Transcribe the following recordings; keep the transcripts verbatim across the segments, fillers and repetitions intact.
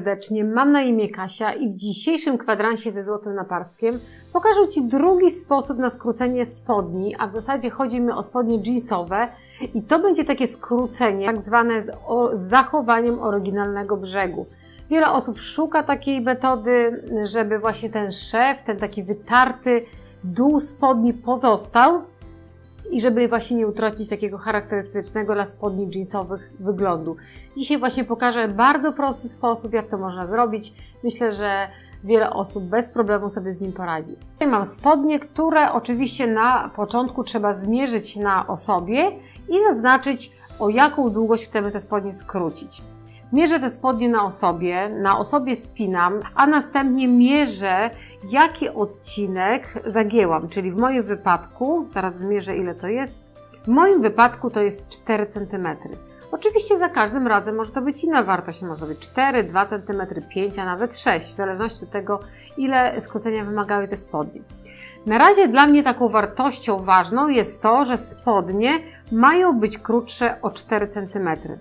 serdecznie, mam na imię Kasia i w dzisiejszym kwadransie ze złotym naparskiem pokażę Ci drugi sposób na skrócenie spodni, a w zasadzie chodzi mi o spodnie jeansowe i to będzie takie skrócenie tak zwane z, o, z zachowaniem oryginalnego brzegu. Wiele osób szuka takiej metody, żeby właśnie ten szef, ten taki wytarty dół spodni pozostał i żeby właśnie nie utracić takiego charakterystycznego dla spodni jeansowych wyglądu. Dzisiaj właśnie pokażę bardzo prosty sposób, jak to można zrobić. Myślę, że wiele osób bez problemu sobie z nim poradzi. Tutaj mam spodnie, które oczywiście na początku trzeba zmierzyć na osobie i zaznaczyć, o jaką długość chcemy te spodnie skrócić. Mierzę te spodnie na osobie, na osobie spinam, a następnie mierzę, jaki odcinek zagięłam, czyli w moim wypadku, zaraz zmierzę ile to jest, w moim wypadku to jest cztery centymetry. Oczywiście za każdym razem może to być inna wartość, może być cztery, dwa centymetry, pięć, a nawet sześć, w zależności od tego, ile skrócenia wymagały te spodnie. Na razie dla mnie taką wartością ważną jest to, że spodnie mają być krótsze o cztery centymetry.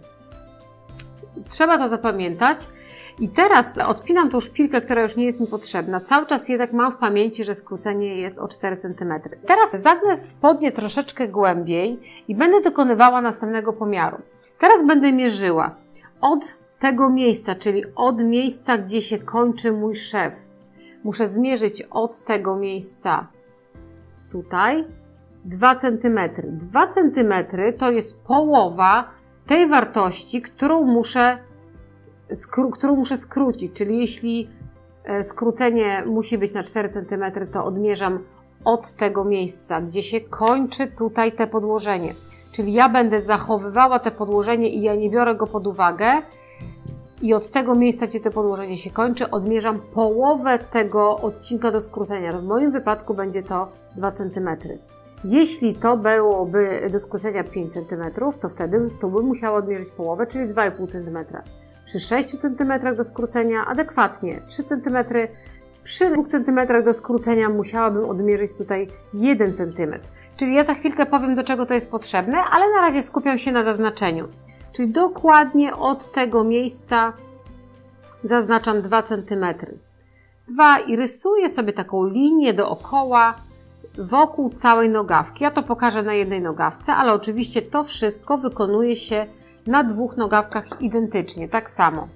Trzeba to zapamiętać. I teraz odpinam tą szpilkę, która już nie jest mi potrzebna. Cały czas jednak mam w pamięci, że skrócenie jest o cztery centymetry. Teraz zagnę spodnie troszeczkę głębiej i będę dokonywała następnego pomiaru. Teraz będę mierzyła od tego miejsca, czyli od miejsca, gdzie się kończy mój szef. Muszę zmierzyć od tego miejsca tutaj dwa centymetry. dwa centymetry to jest połowa tej wartości, którą muszę, skró którą muszę skrócić. Czyli jeśli skrócenie musi być na cztery centymetry, to odmierzam od tego miejsca, gdzie się kończy tutaj te podłożenie. Czyli ja będę zachowywała te podłożenie i ja nie biorę go pod uwagę. I od tego miejsca, gdzie to podłożenie się kończy, odmierzam połowę tego odcinka do skrócenia. W moim wypadku będzie to dwa centymetry. Jeśli to byłoby do skrócenia pięć centymetrów, to wtedy to bym musiała odmierzyć połowę, czyli dwa i pół centymetra. Przy sześciu centymetrach do skrócenia adekwatnie trzy centymetry. Przy dwóch centymetrach do skrócenia musiałabym odmierzyć tutaj jeden centymetr. Czyli ja za chwilkę powiem, do czego to jest potrzebne, ale na razie skupiam się na zaznaczeniu. Czyli dokładnie od tego miejsca zaznaczam dwa centymetry. dwa i rysuję sobie taką linię dookoła wokół całej nogawki. Ja to pokażę na jednej nogawce, ale oczywiście to wszystko wykonuje się na dwóch nogawkach identycznie, tak samo.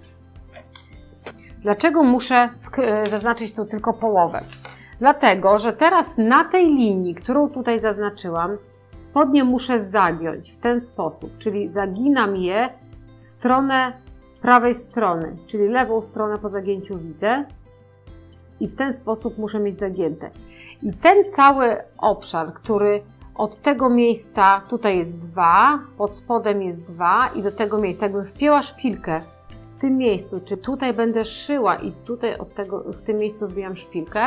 Dlaczego muszę zaznaczyć tu tylko połowę? Dlatego, że teraz na tej linii, którą tutaj zaznaczyłam, spodnie muszę zagiąć w ten sposób, czyli zaginam je w stronę prawej strony, czyli lewą stronę po zagięciu widzę i w ten sposób muszę mieć zagięte. I ten cały obszar, który od tego miejsca, tutaj jest dwa, pod spodem jest dwa i do tego miejsca, jakbym wpięła szpilkę w tym miejscu, czy tutaj będę szyła i tutaj od tego, w tym miejscu wbijam szpilkę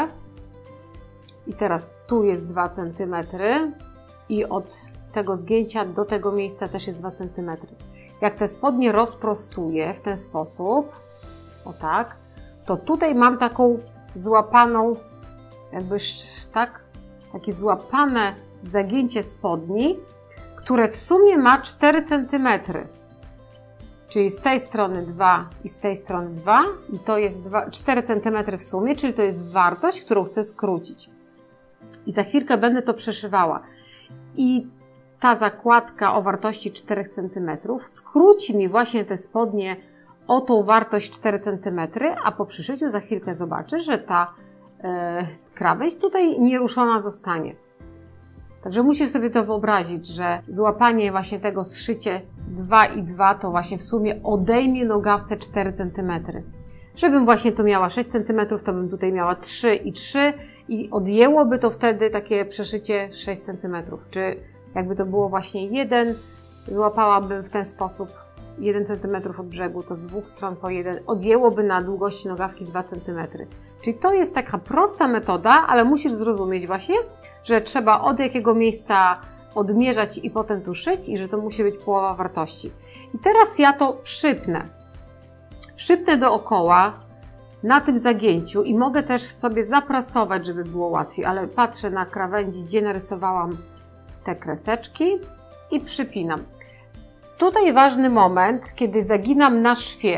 i teraz tu jest dwa centymetry i od tego zgięcia do tego miejsca też jest dwa centymetry. Jak te spodnie rozprostuję w ten sposób, o tak, to tutaj mam taką złapaną, jakby tak, takie złapane zagięcie spodni, które w sumie ma cztery centymetry. Czyli z tej strony dwa i z tej strony dwa i to jest cztery centymetry w sumie, czyli to jest wartość, którą chcę skrócić. I za chwilkę będę to przeszywała. I ta zakładka o wartości cztery centymetry skróci mi właśnie te spodnie o tą wartość cztery centymetry, a po przyszyciu za chwilkę zobaczę, że ta e, krawędź tutaj nieruszona zostanie. Także musisz sobie to wyobrazić, że złapanie właśnie tego zszycie dwa i dwa to właśnie w sumie odejmie nogawce cztery centymetry. Żebym właśnie tu miała sześć centymetrów, to bym tutaj miała trzy i trzy i odjęłoby to wtedy takie przeszycie sześć centymetrów. Czy jakby to było właśnie jeden, złapałabym w ten sposób jeden centymetr od brzegu, to z dwóch stron po jeden, odjęłoby na długości nogawki dwa centymetry. Czyli to jest taka prosta metoda, ale musisz zrozumieć właśnie, że trzeba od jakiego miejsca odmierzać i potem tu szyć i że to musi być połowa wartości. I teraz ja to przypnę. Przypnę dookoła na tym zagięciu i mogę też sobie zaprasować, żeby było łatwiej, ale patrzę na krawędzi, gdzie narysowałam te kreseczki i przypinam. Tutaj ważny moment, kiedy zaginam na szwie.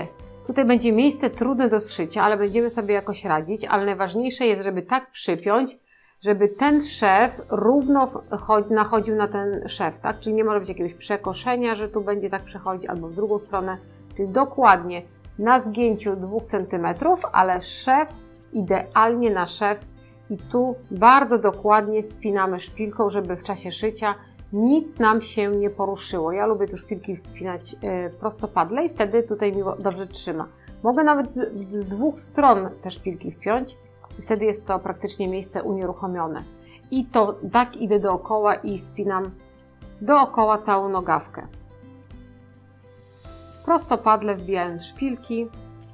Tutaj będzie miejsce trudne do zszycia, ale będziemy sobie jakoś radzić, ale najważniejsze jest, żeby tak przypiąć, żeby ten szef równo nachodził na ten szef, tak? Czyli nie może być jakiegoś przekoszenia, że tu będzie tak przechodzić, albo w drugą stronę, czyli dokładnie na zgięciu dwóch centymetrów, ale szef idealnie na szef i tu bardzo dokładnie spinamy szpilką, żeby w czasie szycia nic nam się nie poruszyło. Ja lubię tu szpilki wpinać prostopadle i wtedy tutaj mi dobrze trzyma. Mogę nawet z, z dwóch stron te szpilki wpiąć i wtedy jest to praktycznie miejsce unieruchomione. I to tak idę dookoła i spinam dookoła całą nogawkę. Prostopadle wbijając szpilki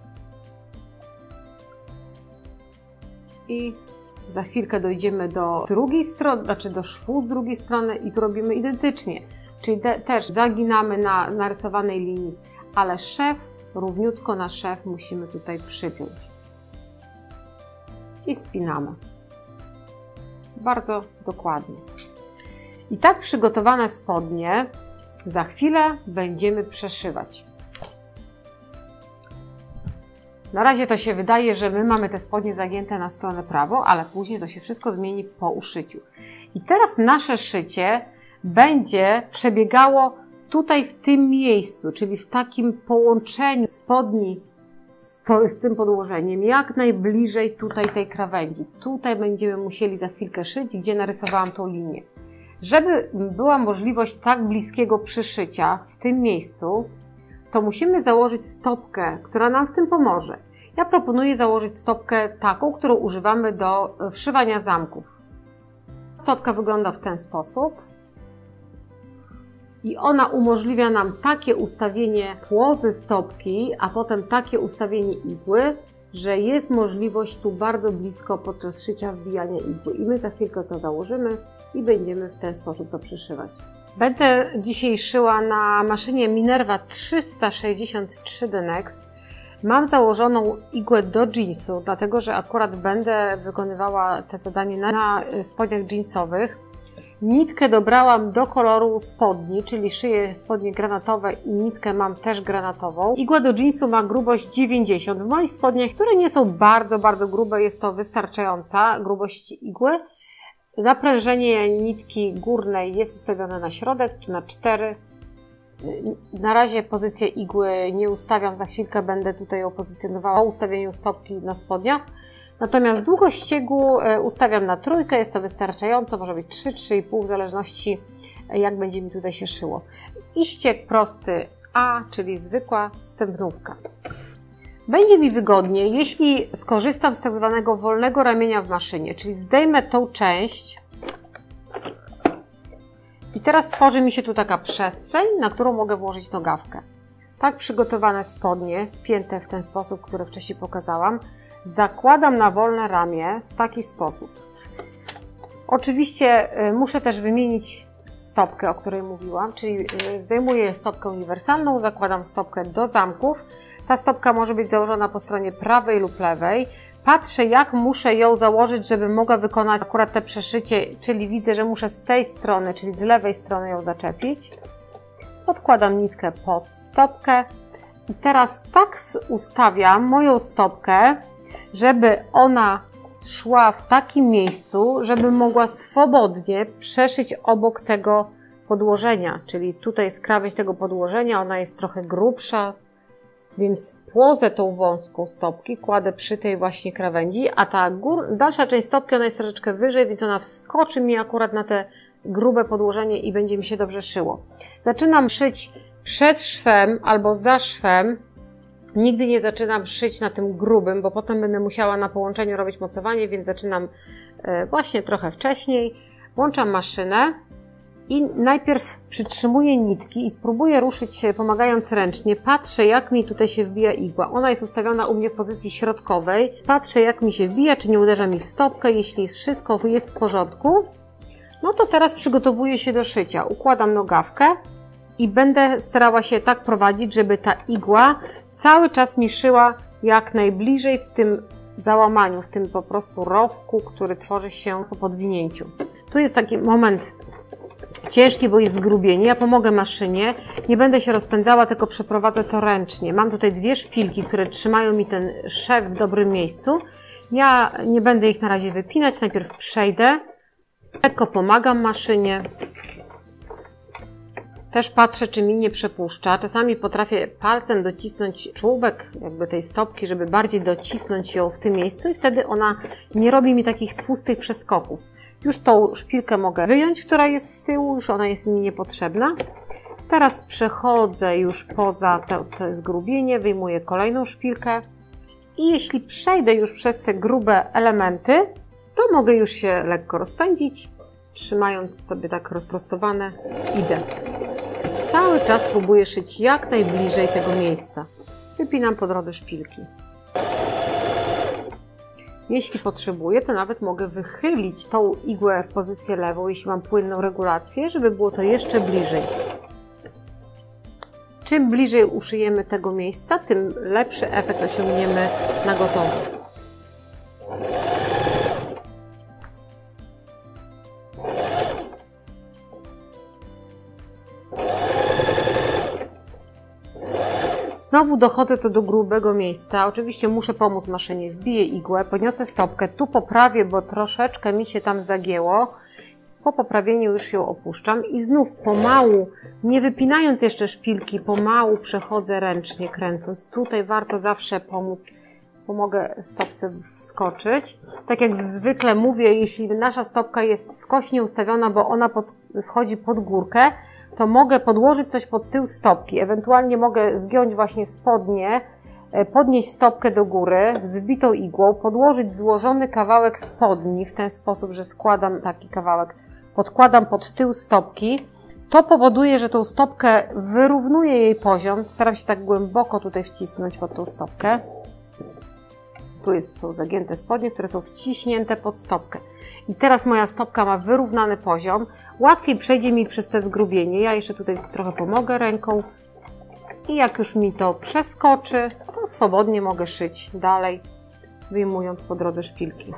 i za chwilkę dojdziemy do drugiej strony, znaczy do szwu z drugiej strony i tu robimy identycznie. Czyli te, też zaginamy na narysowanej linii, ale szef, równiutko na szef musimy tutaj przypiąć. I spinamy. Bardzo dokładnie. I tak przygotowane spodnie za chwilę będziemy przeszywać. Na razie to się wydaje, że my mamy te spodnie zagięte na stronę prawą, ale później to się wszystko zmieni po uszyciu. I teraz nasze szycie będzie przebiegało tutaj w tym miejscu, czyli w takim połączeniu spodni z, to, z tym podłożeniem, jak najbliżej tutaj tej krawędzi. Tutaj będziemy musieli za chwilkę szyć, gdzie narysowałam tą linię. Żeby była możliwość tak bliskiego przyszycia w tym miejscu, to musimy założyć stopkę, która nam w tym pomoże. Ja proponuję założyć stopkę taką, którą używamy do wszywania zamków. Stopka wygląda w ten sposób i ona umożliwia nam takie ustawienie płozy stopki, a potem takie ustawienie igły, że jest możliwość tu bardzo blisko podczas szycia wbijania igły. I my za chwilkę to założymy i będziemy w ten sposób to przyszywać. Będę dzisiaj szyła na maszynie Minerva trzysta sześćdziesiąt trzy The Next. Mam założoną igłę do jeansu, dlatego że akurat będę wykonywała te zadanie na, na spodniach jeansowych. Nitkę dobrałam do koloru spodni, czyli szyję spodnie granatowe i nitkę mam też granatową. Igła do jeansu ma grubość dziewięćdziesiąt. W moich spodniach, które nie są bardzo, bardzo grube, jest to wystarczająca grubość igły. Naprężenie nitki górnej jest ustawione na środek, czy na cztery. Na razie pozycję igły nie ustawiam, za chwilkę będę tutaj ją pozycjonowała o ustawieniu stopki na spodniach. Natomiast długość ściegu ustawiam na trójkę, jest to wystarczająco, może być trzy, trzy i pół w zależności jak będzie mi tutaj się szyło. I ścieg prosty A, czyli zwykła stępnówka. Będzie mi wygodniej, jeśli skorzystam z tak zwanego wolnego ramienia w maszynie, czyli zdejmę tą część i teraz tworzy mi się tu taka przestrzeń, na którą mogę włożyć nogawkę. Tak przygotowane spodnie, spięte w ten sposób, który wcześniej pokazałam, zakładam na wolne ramię w taki sposób. Oczywiście muszę też wymienić stopkę, o której mówiłam, czyli zdejmuję stopkę uniwersalną, zakładam stopkę do zamków. Ta stopka może być założona po stronie prawej lub lewej. Patrzę, jak muszę ją założyć, żeby mogła wykonać akurat te przeszycie, czyli widzę, że muszę z tej strony, czyli z lewej strony ją zaczepić. Podkładam nitkę pod stopkę i teraz tak ustawiam moją stopkę, żeby ona szła w takim miejscu, żeby mogła swobodnie przeszyć obok tego podłożenia, czyli tutaj jest krawędź tego podłożenia, ona jest trochę grubsza, więc płozę tą wąską stopki kładę przy tej właśnie krawędzi, a ta gór, dalsza część stopki ona jest troszeczkę wyżej, więc ona wskoczy mi akurat na te grube podłożenie i będzie mi się dobrze szyło. Zaczynam szyć przed szwem albo za szwem. Nigdy nie zaczynam szyć na tym grubym, bo potem będę musiała na połączeniu robić mocowanie, więc zaczynam właśnie trochę wcześniej. Włączam maszynę i najpierw przytrzymuję nitki i spróbuję ruszyć się pomagając ręcznie. Patrzę, jak mi tutaj się wbija igła. Ona jest ustawiona u mnie w pozycji środkowej. Patrzę, jak mi się wbija, czy nie uderza mi w stopkę. Jeśli wszystko jest w porządku, no to teraz przygotowuję się do szycia. Układam nogawkę i będę starała się tak prowadzić, żeby ta igła cały czas mi szyła jak najbliżej w tym załamaniu, w tym po prostu rowku, który tworzy się po podwinięciu. Tu jest taki moment, ciężki, bo jest zgrubienie. Ja pomogę maszynie. Nie będę się rozpędzała, tylko przeprowadzę to ręcznie. Mam tutaj dwie szpilki, które trzymają mi ten szef w dobrym miejscu. Ja nie będę ich na razie wypinać. Najpierw przejdę. Lekko pomagam maszynie. Też patrzę, czy mi nie przepuszcza. Czasami potrafię palcem docisnąć czubek jakby tej stopki, żeby bardziej docisnąć ją w tym miejscu i wtedy ona nie robi mi takich pustych przeskoków. Już tą szpilkę mogę wyjąć, która jest z tyłu, już ona jest mi niepotrzebna. Teraz przechodzę już poza to, to zgrubienie, wyjmuję kolejną szpilkę i jeśli przejdę już przez te grube elementy, to mogę już się lekko rozpędzić, trzymając sobie tak rozprostowane, idę. Cały czas próbuję szyć jak najbliżej tego miejsca. Wypinam po drodze szpilki. Jeśli potrzebuję, to nawet mogę wychylić tą igłę w pozycję lewą, jeśli mam płynną regulację, żeby było to jeszcze bliżej. Czym bliżej uszyjemy tego miejsca, tym lepszy efekt osiągniemy na gotowo. Znowu dochodzę to do grubego miejsca. Oczywiście muszę pomóc maszynie. Wbiję igłę, podniosę stopkę, tu poprawię, bo troszeczkę mi się tam zagięło. Po poprawieniu już ją opuszczam i znów pomału, nie wypinając jeszcze szpilki, pomału przechodzę ręcznie, kręcąc. Tutaj warto zawsze pomóc. Pomogę stopce wskoczyć. Tak jak zwykle mówię, jeśli nasza stopka jest skośnie ustawiona, bo ona pod, wchodzi pod górkę, to mogę podłożyć coś pod tył stopki. Ewentualnie mogę zgiąć właśnie spodnie, podnieść stopkę do góry, wzbitą igłą, podłożyć złożony kawałek spodni w ten sposób, że składam taki kawałek, podkładam pod tył stopki. To powoduje, że tą stopkę wyrównuje jej poziom. Staram się tak głęboko tutaj wcisnąć pod tą stopkę. Tu jest, są zagięte spodnie, które są wciśnięte pod stopkę. I teraz moja stopka ma wyrównany poziom. Łatwiej przejdzie mi przez te zgrubienie. Ja jeszcze tutaj trochę pomogę ręką. I jak już mi to przeskoczy, to swobodnie mogę szyć dalej, wyjmując po drodze szpilki.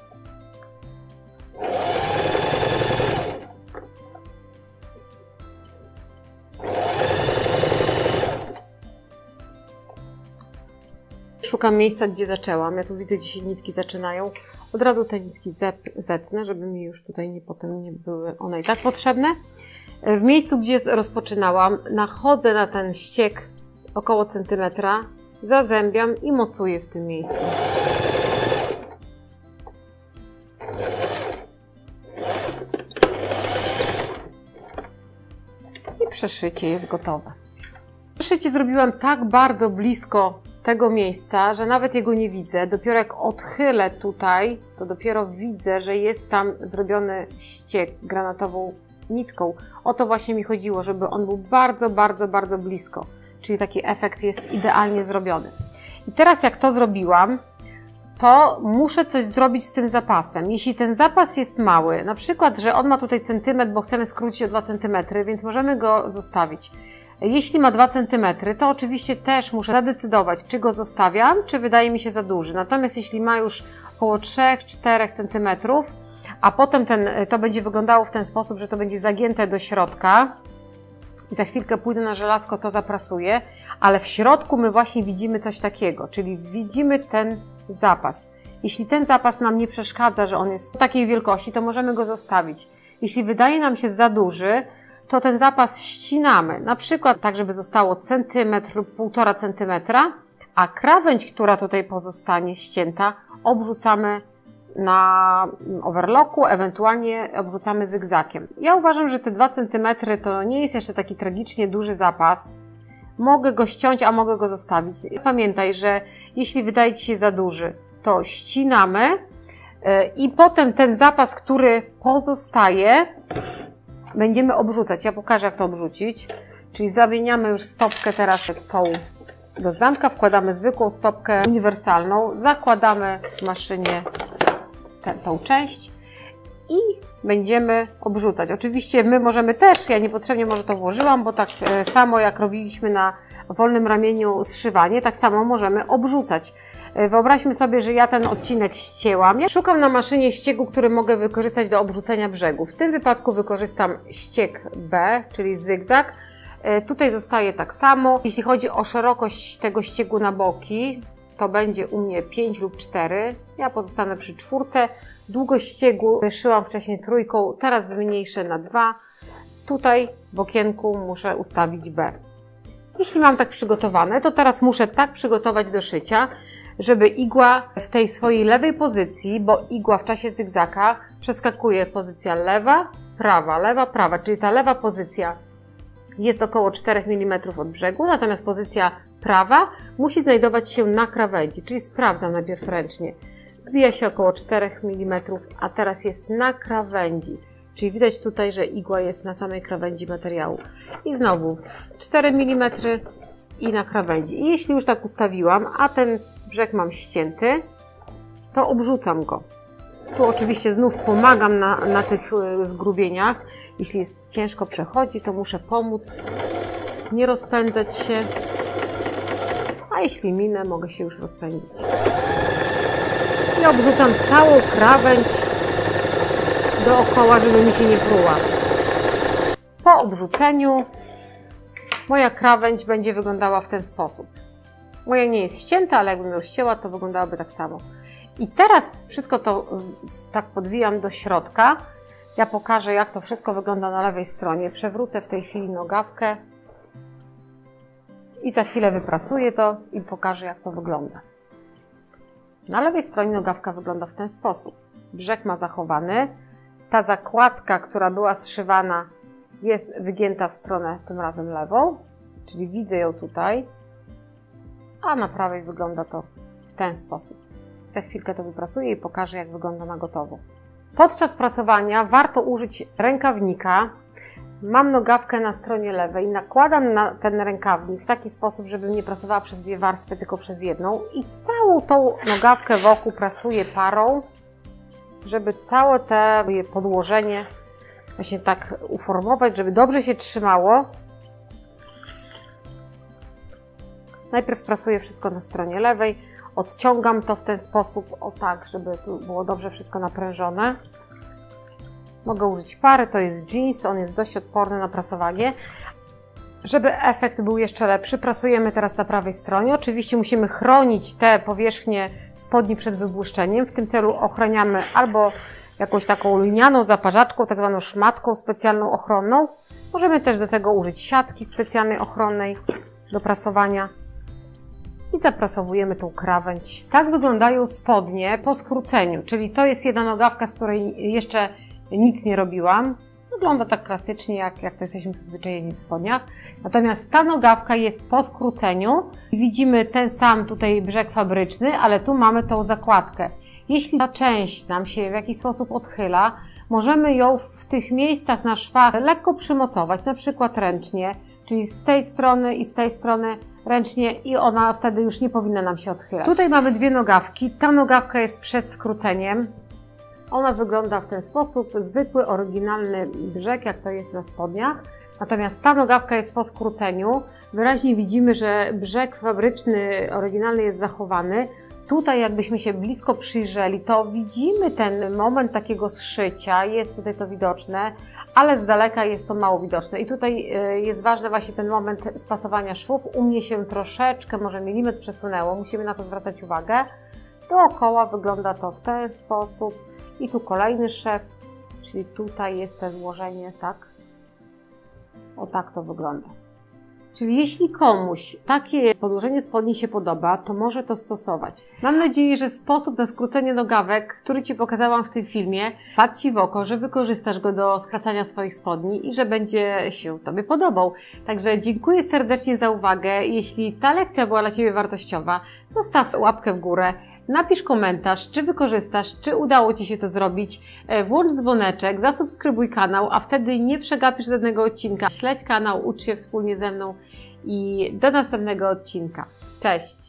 Szukam miejsca, gdzie zaczęłam. Ja tu widzę, gdzie się nitki zaczynają. Od razu te nitki zetnę, żeby mi już tutaj nie, potem nie były one i tak potrzebne. W miejscu, gdzie rozpoczynałam, nachodzę na ten ściek około centymetra, zazębiam i mocuję w tym miejscu. I przeszycie jest gotowe. Przeszycie zrobiłam tak bardzo blisko tego miejsca, że nawet jego nie widzę. Dopiero jak odchylę tutaj, to dopiero widzę, że jest tam zrobiony ściek granatową nitką. O to właśnie mi chodziło, żeby on był bardzo, bardzo, bardzo blisko. Czyli taki efekt jest idealnie zrobiony. I teraz jak to zrobiłam, to muszę coś zrobić z tym zapasem. Jeśli ten zapas jest mały, na przykład, że on ma tutaj centymetr, bo chcemy skrócić o dwa centymetry, więc możemy go zostawić. Jeśli ma dwa centymetry, to oczywiście też muszę zadecydować, czy go zostawiam, czy wydaje mi się za duży. Natomiast jeśli ma już około trzy do czterech centymetrów, a potem ten, to będzie wyglądało w ten sposób, że to będzie zagięte do środka i za chwilkę pójdę na żelazko, to zaprasuję, ale w środku my właśnie widzimy coś takiego, czyli widzimy ten zapas. Jeśli ten zapas nam nie przeszkadza, że on jest takiej wielkości, to możemy go zostawić. Jeśli wydaje nam się za duży, to ten zapas ścinamy, na przykład tak, żeby zostało centymetr lub półtora centymetra, a krawędź, która tutaj pozostanie ścięta, obrzucamy na overlocku, ewentualnie obrzucamy zygzakiem. Ja uważam, że te dwa centymetry to nie jest jeszcze taki tragicznie duży zapas. Mogę go ściąć, a mogę go zostawić. Pamiętaj, że jeśli wydaje Ci się za duży, to ścinamy i potem ten zapas, który pozostaje, będziemy obrzucać. Ja pokażę, jak to obrzucić. Czyli zamieniamy już stopkę teraz tą do zamka, wkładamy zwykłą stopkę uniwersalną, zakładamy w maszynie tę, tą część i będziemy obrzucać. Oczywiście my możemy też, ja niepotrzebnie może to włożyłam, bo tak samo jak robiliśmy na wolnym ramieniu zszywanie, tak samo możemy obrzucać. Wyobraźmy sobie, że ja ten odcinek ścięłam. Ja szukam na maszynie ściegu, który mogę wykorzystać do obrzucenia brzegu. W tym wypadku wykorzystam ścieg B, czyli zygzak. Tutaj zostaje tak samo. Jeśli chodzi o szerokość tego ściegu na boki, to będzie u mnie pięć lub cztery. Ja pozostanę przy czwórce. Długość ściegu szyłam wcześniej trójką, teraz zmniejszę na dwa. Tutaj w okienku muszę ustawić B. Jeśli mam tak przygotowane, to teraz muszę tak przygotować do szycia, żeby igła w tej swojej lewej pozycji, bo igła w czasie zygzaka przeskakuje pozycja lewa, prawa, lewa, prawa, czyli ta lewa pozycja jest około czterech milimetrów od brzegu, natomiast pozycja prawa musi znajdować się na krawędzi, czyli sprawdzam najpierw ręcznie. Wbija się około czterech milimetrów, a teraz jest na krawędzi. Czyli widać tutaj, że igła jest na samej krawędzi materiału. I znowu cztery milimetry i na krawędzi. I jeśli już tak ustawiłam, a ten brzeg mam ścięty, to obrzucam go. Tu oczywiście znów pomagam na, na tych zgrubieniach. Jeśli jest ciężko przechodzi, to muszę pomóc, nie rozpędzać się. A jeśli minę, mogę się już rozpędzić. I obrzucam całą krawędź dookoła, żeby mi się nie pruła. Po obrzuceniu moja krawędź będzie wyglądała w ten sposób. Moja nie jest ścięta, ale jakbym ją ścięła, to wyglądałoby tak samo. I teraz wszystko to tak podwijam do środka. Ja pokażę, jak to wszystko wygląda na lewej stronie. Przewrócę w tej chwili nogawkę i za chwilę wyprasuję to i pokażę, jak to wygląda. Na lewej stronie nogawka wygląda w ten sposób. Brzeg ma zachowany. Ta zakładka, która była zszywana, jest wygięta w stronę tym razem lewą, czyli widzę ją tutaj, a na prawej wygląda to w ten sposób. Za chwilkę to wyprasuję i pokażę, jak wygląda na gotowo. Podczas prasowania warto użyć rękawnika. Mam nogawkę na stronie lewej, nakładam na ten rękawnik w taki sposób, żebym nie prasowała przez dwie warstwy, tylko przez jedną i całą tą nogawkę wokół prasuję parą, żeby całe to podłożenie właśnie tak uformować, żeby dobrze się trzymało. Najpierw prasuję wszystko na stronie lewej, odciągam to w ten sposób, o tak, żeby tu było dobrze wszystko naprężone. Mogę użyć pary, to jest jeans, on jest dość odporny na prasowanie. Żeby efekt był jeszcze lepszy, prasujemy teraz na prawej stronie. Oczywiście musimy chronić te powierzchnie spodni przed wybłyszczeniem. W tym celu ochraniamy albo jakąś taką linianą zaparzaczką, tak zwaną szmatką specjalną ochronną. Możemy też do tego użyć siatki specjalnej ochronnej do prasowania. I zaprasowujemy tą krawędź. Tak wyglądają spodnie po skróceniu, czyli to jest jedna nogawka, z której jeszcze nic nie robiłam. Wygląda tak klasycznie, jak, jak to jesteśmy przyzwyczajeni w spodniach. Natomiast ta nogawka jest po skróceniu. Widzimy ten sam tutaj brzeg fabryczny, ale tu mamy tą zakładkę. Jeśli ta część nam się w jakiś sposób odchyla, możemy ją w tych miejscach na szwach lekko przymocować, na przykład ręcznie, czyli z tej strony i z tej strony ręcznie i ona wtedy już nie powinna nam się odchylać. Tutaj mamy dwie nogawki. Ta nogawka jest przed skróceniem. Ona wygląda w ten sposób, zwykły, oryginalny brzeg, jak to jest na spodniach. Natomiast ta nogawka jest po skróceniu. Wyraźnie widzimy, że brzeg fabryczny, oryginalny jest zachowany. Tutaj jakbyśmy się blisko przyjrzeli, to widzimy ten moment takiego zszycia, jest tutaj to widoczne, ale z daleka jest to mało widoczne. I tutaj jest ważny właśnie ten moment spasowania szwów. U mnie się troszeczkę, może milimetr przesunęło, musimy na to zwracać uwagę. Dookoła wygląda to w ten sposób. I tu kolejny szef, czyli tutaj jest to złożenie, tak? O tak to wygląda. Czyli jeśli komuś takie podłożenie spodni się podoba, to może to stosować. Mam nadzieję, że sposób na skrócenie nogawek, który Ci pokazałam w tym filmie, padł Ci w oko, że wykorzystasz go do skracania swoich spodni i że będzie się Tobie podobał. Także dziękuję serdecznie za uwagę. Jeśli ta lekcja była dla Ciebie wartościowa, zostaw łapkę w górę. Napisz komentarz, czy wykorzystasz, czy udało Ci się to zrobić. Włącz dzwoneczek, zasubskrybuj kanał, a wtedy nie przegapisz żadnego odcinka. Śledź kanał, ucz się wspólnie ze mną i do następnego odcinka. Cześć!